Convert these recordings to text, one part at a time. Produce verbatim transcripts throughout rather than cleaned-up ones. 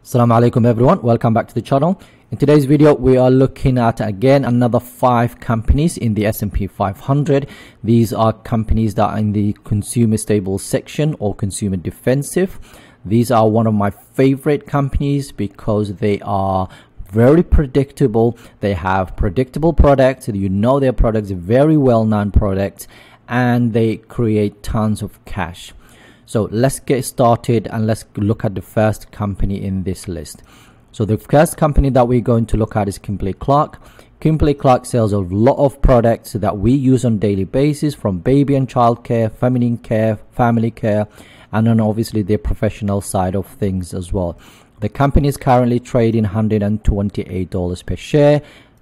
Assalamu Alaikum everyone, welcome back to the channel. In today's video we are looking at again another five companies in the S and P five hundred. These are companies that are in the consumer stable section or consumer defensive. These are one of my favorite companies because they are very predictable. They have predictable products, you know their products are very well known products, and they create tons of cash. So let's get started and let's look at the first company in this list. So the first company that we're going to look at is Kimberly-Clark. Kimberly-Clark sells a lot of products that we use on a daily basis, from baby and child care, feminine care, family care, and then obviously the professional side of things as well. The company is currently trading one hundred twenty-eight dollars per share,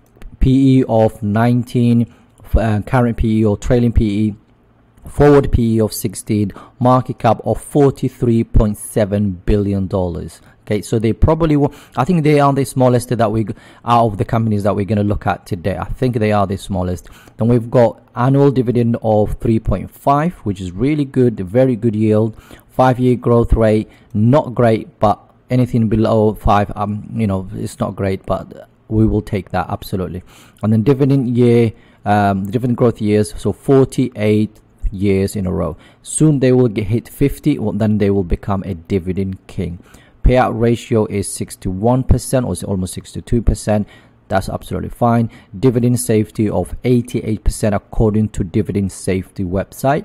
P E of nineteen, uh, current P E or trailing P E, forward P E of sixteen, market cap of forty-three point seven billion dollars. Okay, so they probably will, I think they are the smallest that we out of the companies that we're going to look at today. I think they are the smallest. Then we've got annual dividend of three point five, which is really good, very good yield. Five-year growth rate, not great, but anything below five, um, you know, it's not great, but we will take that absolutely. And then dividend year, um, dividend growth years, so forty-eight years in a row. Soon they will get hit fifty, well, then they will become a dividend king. Payout ratio is sixty-one percent or almost sixty-two percent. That's absolutely fine. Dividend safety of eighty-eight percent according to dividend safety website.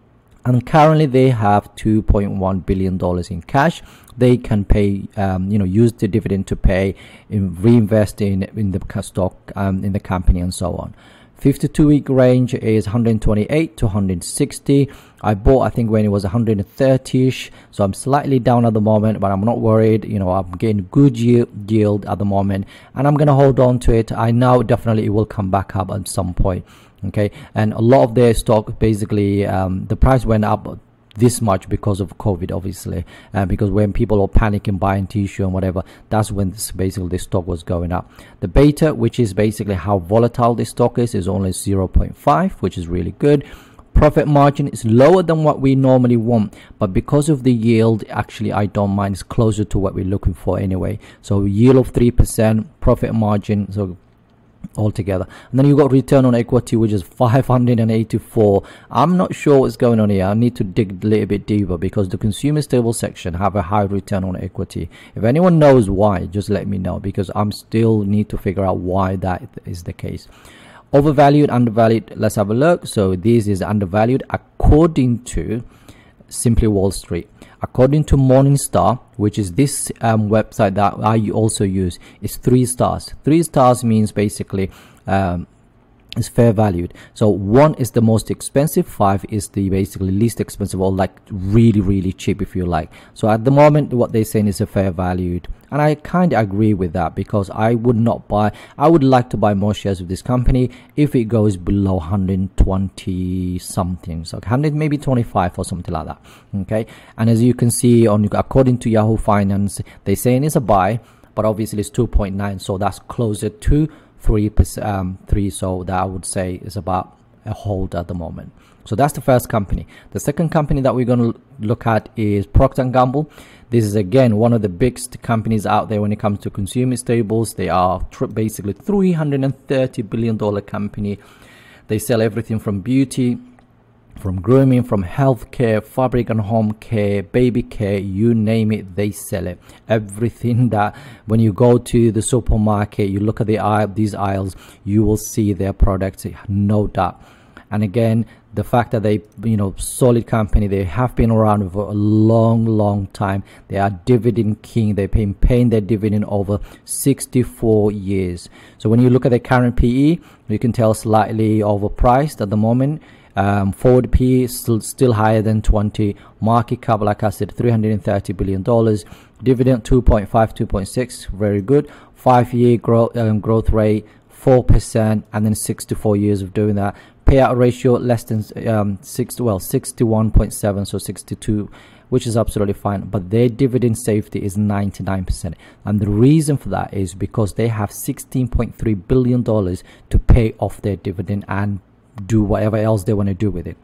And currently they have two point one billion dollars in cash. They can pay, um, you know, use the dividend to pay, in, reinvest in in the stock, um, in the company, and so on. fifty-two week range is one hundred twenty-eight to one hundred sixty. I bought, I think, when it was one hundred thirty-ish, so I'm slightly down at the moment, but I'm not worried. You know, I'm getting good yield, yield at the moment, and I'm gonna hold on to it. I know definitely it will come back up at some point. Okay, and a lot of their stock, basically, um, the price went up this much because of COVID, obviously, uh, because when people are panicking buying tissue and whatever, that's when this, basically the stock was going up. The beta, which is basically how volatile this stock is, is only zero point five, which is really good. Profit margin is lower than what we normally want, but because of the yield, actually I don't mind. It's closer to what we're looking for anyway. So yield of three percent, profit margin, so altogether. And then you got return on equity, which is five hundred eighty-four. I'm not sure what's going on here. I need to dig a little bit deeper because the consumer stable section have a high return on equity. If anyone knows why, just let me know, because I'm still need to figure out why that is the case. Overvalued, undervalued, let's have a look. So this is undervalued according to Simply Wall Street. According to Morningstar, which is this um, website that I also use, is three stars. Three stars means basically um, is fair valued. So one is the most expensive, five is the basically least expensive, or like really really cheap if you like. So at the moment what they're saying is a fair valued, and I kind of agree with that, because I would not buy, I would like to buy more shares of this company if it goes below one hundred twenty something, so one hundred maybe twenty-five or something like that. Okay, and as you can see on, according to Yahoo Finance, they're saying it's a buy, but obviously it's two point nine, so that's closer to three percent, um, three, so that I would say is about a hold at the moment. So that's the first company. The second company that we're going to look at is Procter and Gamble. This is again one of the biggest companies out there when it comes to consumer staples. They are basically three hundred thirty billion dollar company. They sell everything from beauty, from grooming, from healthcare, fabric and home care, baby care, you name it, they sell it. Everything that when you go to the supermarket, you look at the aisle, these aisles, you will see their products, no doubt. And again, the fact that they, you know, solid company, they have been around for a long, long time. They are dividend king. They've been paying their dividend over sixty-four years. So when you look at the current P E, you can tell slightly overpriced at the moment. Um, forward P E is still, still higher than twenty. Market cap, like I said, three hundred thirty billion dollars. Dividend two point five, two point six, very good. Five-year growth um, growth rate four percent, and then sixty-four years of doing that. Payout ratio less than um, six, well, sixty-one point seven, so sixty-two, which is absolutely fine. But their dividend safety is ninety-nine percent, and the reason for that is because they have sixteen point three billion dollars to pay off their dividend and do whatever else they want to do with it.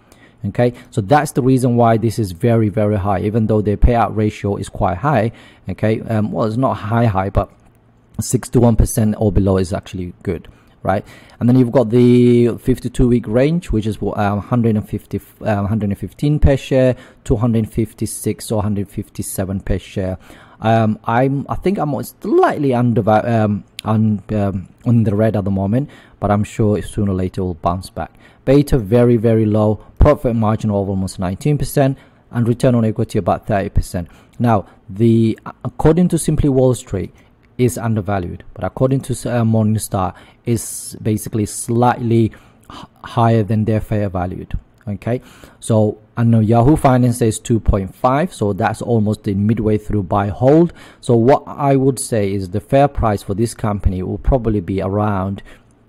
Okay, so that's the reason why this is very very high, even though their payout ratio is quite high. Okay, um, well, it's not high high, but sixty-one percent or below is actually good, right? And then you've got the fifty-two week range, which is uh, one hundred fifty, uh, one hundred fifteen per share, two hundred fifty-six or one hundred fifty-seven per share. Um, I'm I think I'm slightly under um, on um, on the red at the moment, but I'm sure sooner or later it will bounce back. Beta very very low, profit margin of almost nineteen percent, and return on equity about thirty percent. Now, the according to Simply Wall Street, is undervalued, but according to uh, Morningstar, is basically slightly higher than their fair valued. Okay, so I know Yahoo Finance says two point five, so that's almost the midway through buy hold. So what I would say is the fair price for this company will probably be around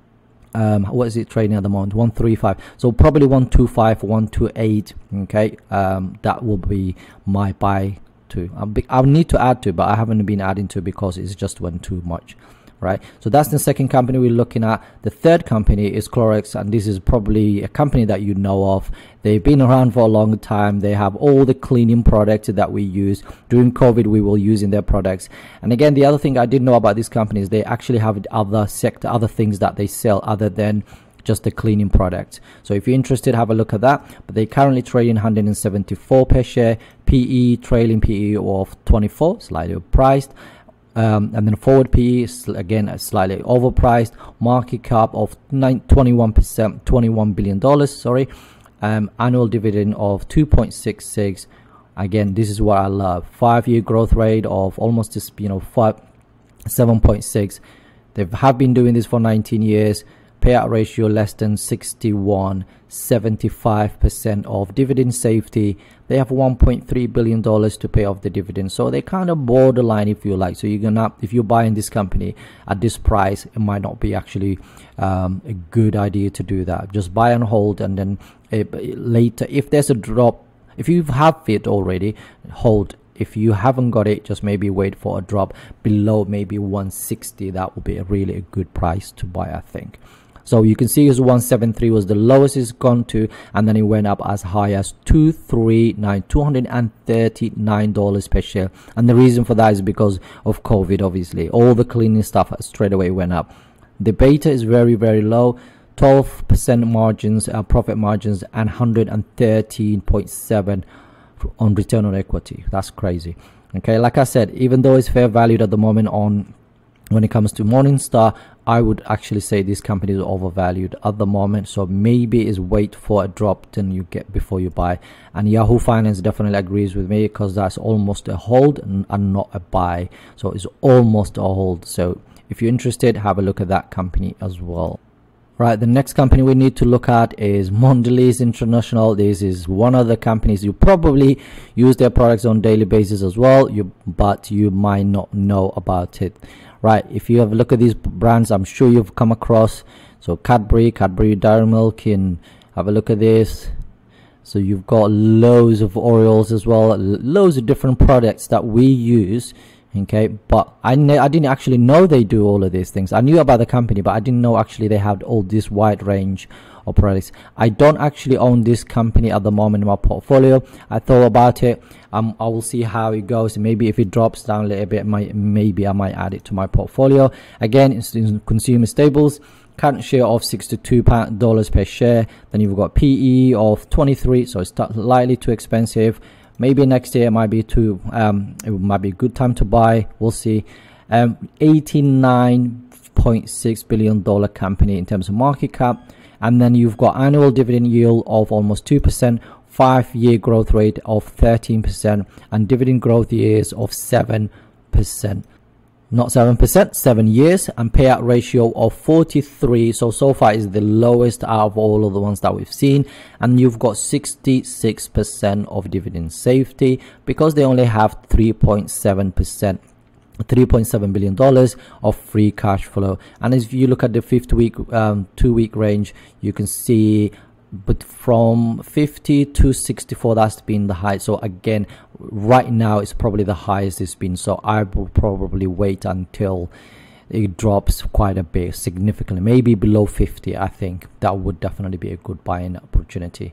um what is it trading at the moment, one thirty-five, so probably one twenty-five, one twenty-eight. Okay, um that will be my buy to. I'll, be, I'll need to add to, but I haven't been adding to because it's just went too much, right? So that's the second company we're looking at. The third company is Clorox, and this is probably a company that you know of. They've been around for a long time. They have all the cleaning products that we use. During COVID, we were using their products. And again, the other thing I didn't know about this company is they actually have other sector, other things that they sell other than just the cleaning products. So if you're interested, have a look at that. But they currently trade in one hundred seventy-four per share, P E, trailing P E of twenty-four, slightly priced. Um, and then forward P E, again slightly overpriced. Market cap of twenty-one percent, twenty-one billion dollars. Sorry. Um, annual dividend of two point six six. Again, this is what I love. Five-year growth rate of almost this, you know, five, seven point six. They have been doing this for nineteen years. Payout ratio less than sixty-one, seventy-five percent of dividend safety. They have one point three billion dollars to pay off the dividend, so they kind of borderline, if you like. So you're gonna, if you're buying this company at this price, it might not be actually um, a good idea to do that. Just buy and hold, and then it, later, if there's a drop, if you have it already, hold. If you haven't got it, just maybe wait for a drop below maybe one sixty. That would be a really a good price to buy, I think. So you can see his one seventy-three was the lowest it's gone to, and then it went up as high as two thirty-nine, two hundred thirty-nine dollars per share. And the reason for that is because of COVID, obviously. All the cleaning stuff straight away went up. The beta is very, very low, twelve percent margins, uh, profit margins, and one hundred thirteen point seven on return on equity. That's crazy. Okay, like I said, even though it's fair valued at the moment on when it comes to Morningstar, I would actually say this company is overvalued at the moment. So maybe is wait for a drop then you get before you buy. And Yahoo Finance definitely agrees with me, because that's almost a hold and, and not a buy. So it's almost a hold. So if you're interested, have a look at that company as well. Right, the next company we need to look at is Mondelez International. This is one of the companies you probably use their products on a daily basis as well, you but you might not know about it. Right, if you have a look at these brands, I'm sure you've come across. So Cadbury, Cadbury Dairy Milk, and have a look at this. So you've got loads of Oreos as well, loads of different products that we use. Okay, but I, I didn't actually know they do all of these things. I knew about the company, but I didn't know actually they have all this wide range of products. I don't actually own this company at the moment in my portfolio. I thought about it. Um, I will see how it goes. Maybe if it drops down a little bit, might, maybe I might add it to my portfolio. Again, it's in consumer staples. Current share of sixty-two dollars per share. Then you've got P E of twenty-three, so it's slightly too expensive. Maybe next year it might be too um it might be a good time to buy. We'll see. um eighty-nine point six billion dollar company in terms of market cap. And then you've got annual dividend yield of almost two percent, five year growth rate of thirteen percent, and dividend growth years of seven percent. Not seven percent, seven years, and payout ratio of forty-three. So so far is the lowest out of all of the ones that we've seen. And you've got sixty-six percent of dividend safety, because they only have three point seven percent, three point seven billion dollars of free cash flow. And if you look at the fifth week um two week range, you can see, but from fifty to sixty-four, that's been the high. So again, right now it's probably the highest it's been. So I will probably wait until it drops quite a bit, significantly, maybe below fifty. I think that would definitely be a good buying opportunity.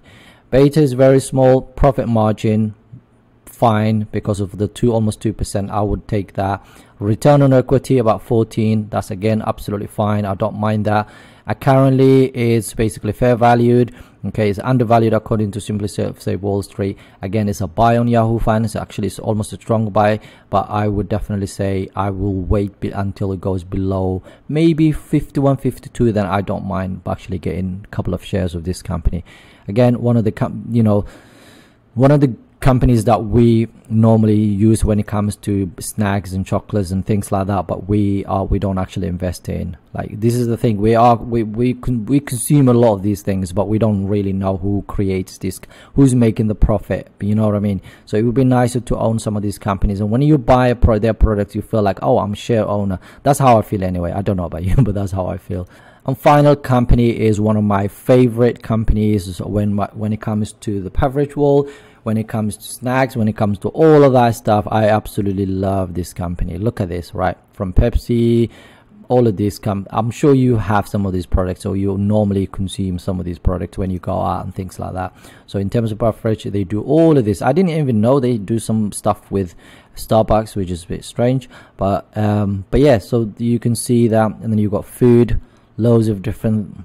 Beta is very small. Profit margin fine because of the two almost two percent. I would take that. Return on equity about fourteen. That's again absolutely fine. I don't mind that. Uh, currently it's basically fair valued. Okay, it's undervalued according to Simply Say Wall Street. Again, it's a buy on Yahoo Finance. Actually, it's almost a strong buy, but I would definitely say I will wait be until it goes below maybe fifty-one, fifty-two. Then I don't mind actually getting a couple of shares of this company. Again, one of the com you know one of the companies that we normally use when it comes to snacks and chocolates and things like that, but we are we don't actually invest in. Like, this is the thing, we are we we can we consume a lot of these things, but we don't really know who creates this, who's making the profit, you know what I mean? So it would be nicer to own some of these companies, and when you buy a pro their products, you feel like, oh, I'm share owner. That's how I feel anyway. I don't know about you, but that's how I feel. And final company is one of my favorite companies when when it comes to the beverage world. When it comes to snacks, when it comes to all of that stuff, I absolutely love this company. Look at this, right? From Pepsi, all of this com I'm sure you have some of these products, or you normally consume some of these products when you go out and things like that. So in terms of beverage, they do all of this. I didn't even know they do some stuff with Starbucks, which is a bit strange, but um but yeah, so you can see that. And then you've got food, loads of different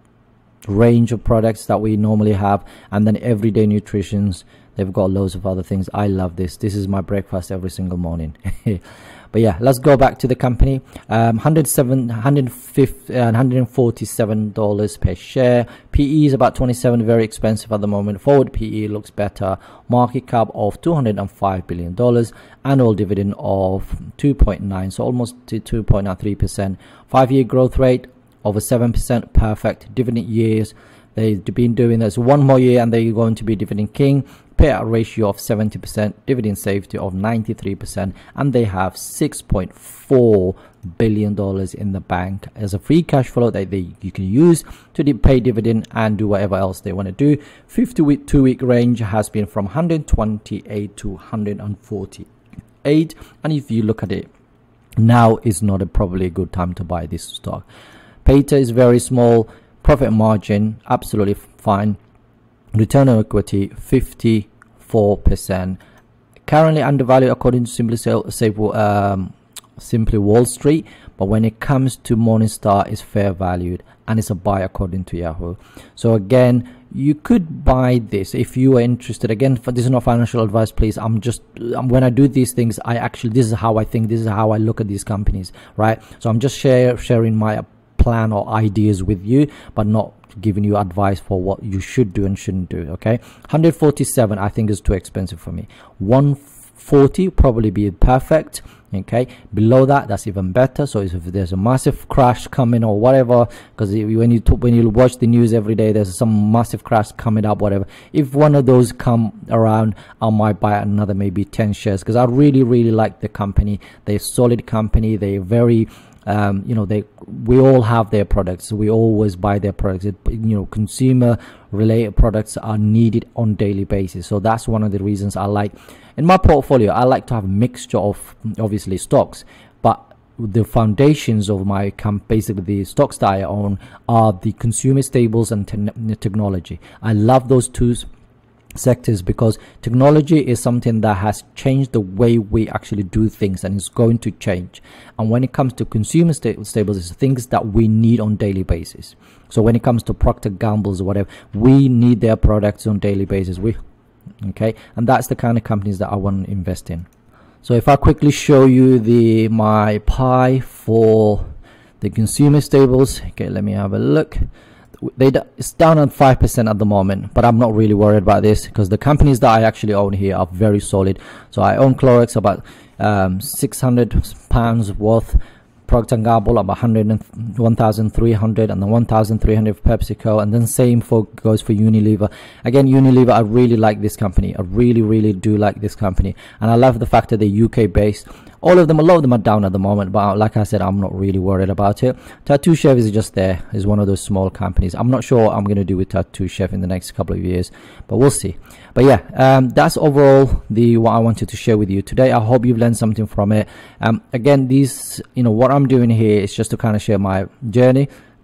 range of products that we normally have, and then everyday nutritions. They've got loads of other things. I love this. This is my breakfast every single morning. But yeah, let's go back to the company. um one hundred seven, one hundred fifty, uh, one hundred forty-seven dollars per share. P E is about twenty-seven, very expensive at the moment. Forward P E looks better. Market cap of two hundred five billion dollars. Annual dividend of two point nine, so almost to two point nine three percent. Five-year growth rate over seven percent. Perfect. Dividend years, they've been doing this one more year and they're going to be dividend king. Payout ratio of seventy percent, dividend safety of ninety-three percent, and they have six point four billion dollars in the bank as a free cash flow that they you can use to pay dividend and do whatever else they want to do. fifty-two week range has been from one hundred twenty-eight to one hundred forty-eight, and if you look at it now, is not a, probably a good time to buy this stock. Beta is very small. Profit margin absolutely fine. Return on equity fifty-four percent. Currently undervalued according to Simply Say, um, Simply Wall Street, but when it comes to Morningstar, it's fair valued and it's a buy according to Yahoo. So again, you could buy this if you are interested. Again, for, this is not financial advice, please. I'm just um, when I do these things, I actually this is how I think, this is how I look at these companies, right? So I'm just share, sharing my plan or ideas with you, but not giving you advice for what you should do and shouldn't do. Okay, one hundred forty-seven I think is too expensive for me. one forty probably be perfect. Okay, below that, that's even better. So if there's a massive crash coming or whatever, because when you talk, when you watch the news every day, there's some massive crash coming up, whatever. If one of those come around, I might buy another maybe ten shares, because I really really like the company. They're a solid company. They're very Um, you know, they we all have their products. We always buy their products. It, you know, consumer related products are needed on daily basis. So that's one of the reasons I like in my portfolio. I like to have a mixture of obviously stocks, but the foundations of my camp, basically the stocks that I own, are the consumer staples and te technology. I love those two sectors because technology is something that has changed the way we actually do things, and it's going to change. And when it comes to consumer sta staples, it's things that we need on daily basis. So when it comes to Procter and Gamble's or whatever, we need their products on daily basis. We okay, and that's the kind of companies that I want to invest in. So if I quickly show you the my pie for the consumer staples, okay, let me have a look. They it's down on five percent at the moment, but I'm not really worried about this because the companies that I actually own here are very solid. So I own Clorox about um, six hundred pounds worth, Procter and Gamble about one thousand three hundred, and then one thousand three hundred for PepsiCo, and then same for goes for Unilever. Again, Unilever, I really like this company. I really really do like this company, and I love the fact that they're U K based. All of them, a lot of them are down at the moment, but like I said, I'm not really worried about it. Tattoo Chef is just there, is one of those small companies. I'm not sure what I'm going to do with Tattoo Chef in the next couple of years, but we'll see. But yeah, um, that's overall the what I wanted to share with you today. I hope you've learned something from it. Um, again, these, you know, what I'm doing here is just to kind of share my journey,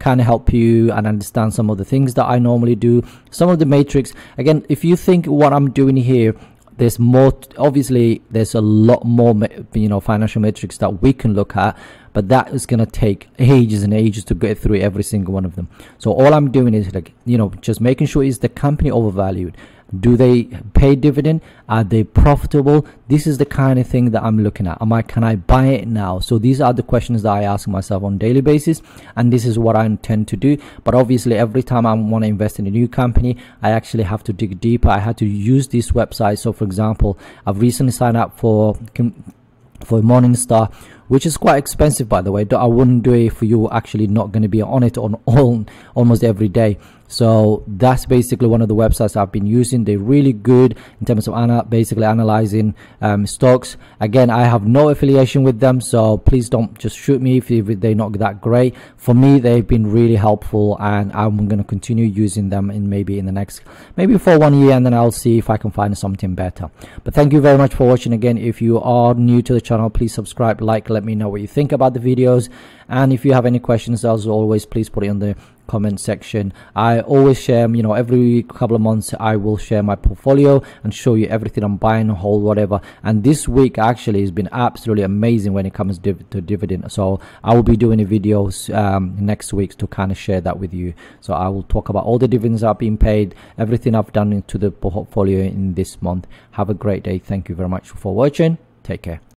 kind of help you and understand some of the things that I normally do, some of the matrix. Again, if you think what I'm doing here, there's more, obviously there's a lot more, you know, financial metrics that we can look at, but that is going to take ages and ages to get through every single one of them. So all I'm doing is, like, you know, just making sure, is the company overvalued? Do they pay dividend? Are they profitable? This is the kind of thing that I'm looking at. Am I, can I buy it now? So these are the questions that I ask myself on a daily basis, and this is what I intend to do. But obviously every time I want to invest in a new company, I actually have to dig deeper. I had to use this website. So for example, I've recently signed up for for Morningstar, which is quite expensive, by the way. I wouldn't do it for you actually not going to be on it on all almost every day. So that's basically one of the websites I've been using. They're really good in terms of ana basically analyzing um, stocks. Again, I have no affiliation with them, so please don't just shoot me if they're not that great. For me, they've been really helpful, and I'm going to continue using them in maybe in the next, maybe for one year, and then I'll see if I can find something better. But thank you very much for watching. Again, if you are new to the channel, please subscribe, like, let me know what you think about the videos. And if you have any questions, as always, please put it in the comment section. I always share, you know, every couple of months I will share my portfolio and show you everything I'm buying, hold, whatever. And this week actually has been absolutely amazing when it comes div to dividend. So I will be doing a videos um, next week to kind of share that with you. So I will talk about all the dividends that are being paid, everything I've done into the portfolio in this month. Have a great day. Thank you very much for watching. Take care.